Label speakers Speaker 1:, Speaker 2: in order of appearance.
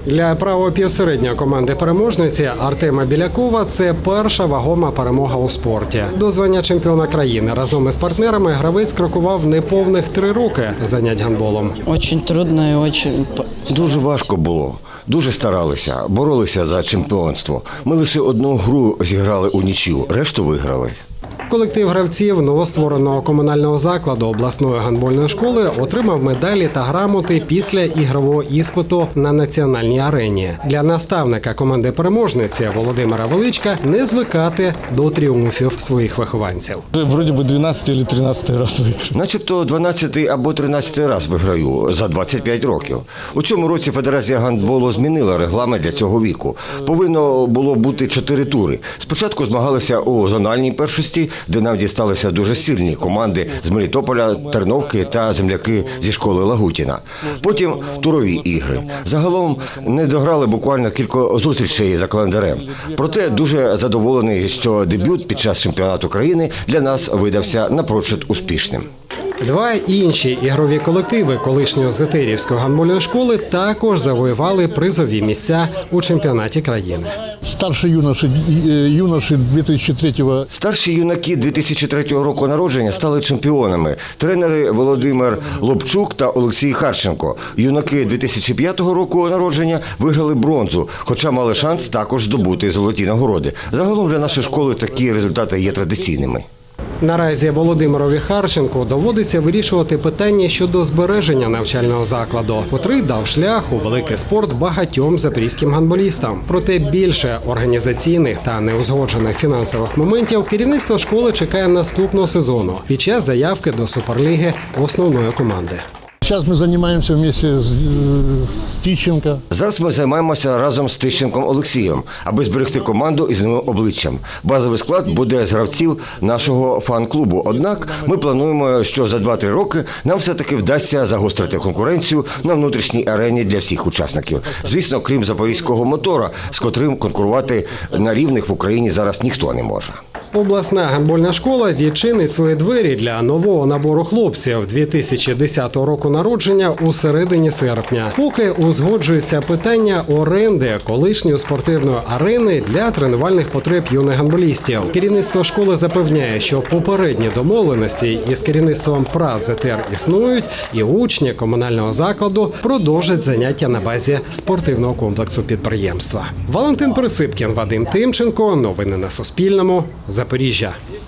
Speaker 1: Для правого півсереднього команди переможниці Артема Білякова це перша вагома перемога у спорті. До звання чемпіона країни разом із партнерами гравець крокував неповних 3 роки занять гандболом.
Speaker 2: Дуже трудно і
Speaker 3: Дуже важко було. Дуже старалися, боролися за чемпіонство. Ми лише одну гру зіграли у нічию, решту виграли.
Speaker 1: Колектив гравців новоствореного комунального закладу обласної гандбольної школи отримав медалі та грамоти після ігрового іспиту на національній арені. Для наставника команди переможниці Володимира Величка не звикати до тріумфів своїх вихованців.
Speaker 4: Вроді би 12 або 13 раз виграю.
Speaker 3: Начебто 12 або 13 раз виграю за 25 років. У цьому році Федерація гандболу змінила регламент для цього віку. Повинно було бути 4 тури. Спочатку змагалися у зональній першості, де нам дісталися дуже сильні команди з Мелітополя, Терновки та земляки зі школи Лагутіна. Потім турові ігри. Загалом не дограли буквально кілька зустрічей за календарем. Проте дуже задоволений, що дебют під час чемпіонату країни для нас видався напрочуд успішним.
Speaker 1: 2 інші ігрові колективи колишньої Зетерівської гандбольної школи також завоювали призові місця у чемпіонаті країни.
Speaker 4: Старші юноші 2003-го.
Speaker 3: Старші юнаки 2003 року народження стали чемпіонами. Тренери Володимир Лобчук та Олексій Харченко. Юнаки 2005 року народження виграли бронзу, хоча мали шанс також здобути золоті нагороди. Загалом для нашої школи такі результати є традиційними.
Speaker 1: Наразі Володимирові Харченку доводиться вирішувати питання щодо збереження навчального закладу, котрий дав шлях у великий спорт багатьом запорізьким гандболістам. Проте більше організаційних та неузгоджених фінансових моментів керівництво школи чекає наступного сезону під час заявки до Суперліги основної команди.
Speaker 4: Зараз ми займаємося разом з Тищенко.
Speaker 3: Зараз ми займаємося разом з Тищенком Олексієм, аби зберегти команду із новим обличчям. Базовий склад буде з гравців нашого фан-клубу. Однак ми плануємо, що за 2-3 роки нам все-таки вдасться загострити конкуренцію на внутрішній арені для всіх учасників. Звісно, крім запорізького мотора, з котрим конкурувати на рівних в Україні зараз ніхто не може.
Speaker 1: Обласна гандбольна школа відчинить свої двері для нового набору хлопців 2010 року народження у середині серпня. Поки узгоджується питання оренди колишньої спортивної арени для тренувальних потреб юних гандболістів. Керівництво школи запевняє, що попередні домовленості із керівництвом ПРА ЗТР існують, і учні комунального закладу продовжать заняття на базі спортивного комплексу підприємства. Валентин Присипкін, Вадим Тимченко. Новини на Суспільному. Запоріжжя.